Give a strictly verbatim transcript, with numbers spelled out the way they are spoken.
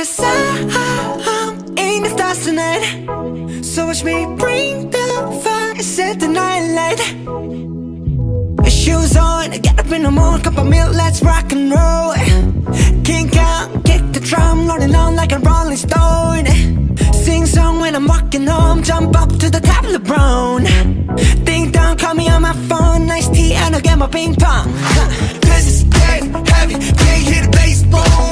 Cause I'm in the stars tonight. So watch me bring the fire, set the night light. Shoes on, get up in the morning, cup of milk, let's rock and roll. Kink out, kick the drum, rolling on like a rolling stone. Sing song when I'm walking home, jump up to the top of the brown. Ding dong, call me on my phone, nice tea and I'll get my ping pong. This is getting heavy, can't hear the bass boom.